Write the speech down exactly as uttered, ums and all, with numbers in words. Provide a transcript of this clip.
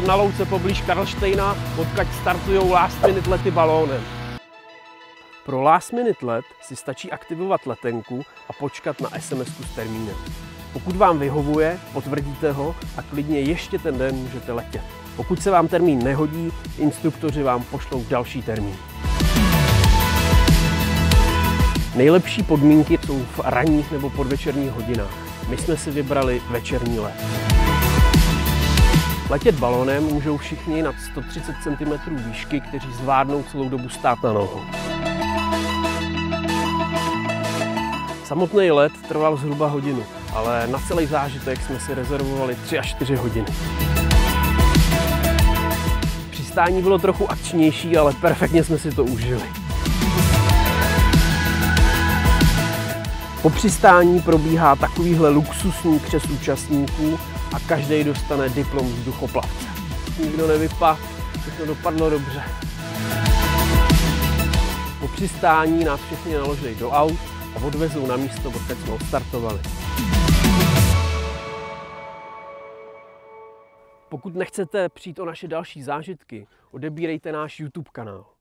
na louce poblíž Karlštejna, odkud startují last minute lety balónem. Pro last minute let si stačí aktivovat letenku a počkat na es em esku s termínem. Pokud vám vyhovuje, potvrdíte ho a klidně ještě ten den můžete letět. Pokud se vám termín nehodí, instruktoři vám pošlou další termín. Nejlepší podmínky jsou v ranních nebo podvečerních hodinách. My jsme si vybrali večerní let. Letět balónem můžou všichni nad sto třicet centimetrů výšky, kteří zvládnou celou dobu stát na nohou. Samotný let trval zhruba hodinu, ale na celý zážitek jsme si rezervovali tři až čtyři hodiny. Přistání bylo trochu akčnější, ale perfektně jsme si to užili. Po přistání probíhá takovýhle luxusní křes účastníků a každý dostane diplom vzduchoplavce. Nikdo nevypadl, všechno dopadlo dobře. Po přistání nás všechny naložili do aut a odvezou na místo, odkud jsme odstartovali. Pokud nechcete přijít o naše další zážitky, odebírejte náš YouTube kanál.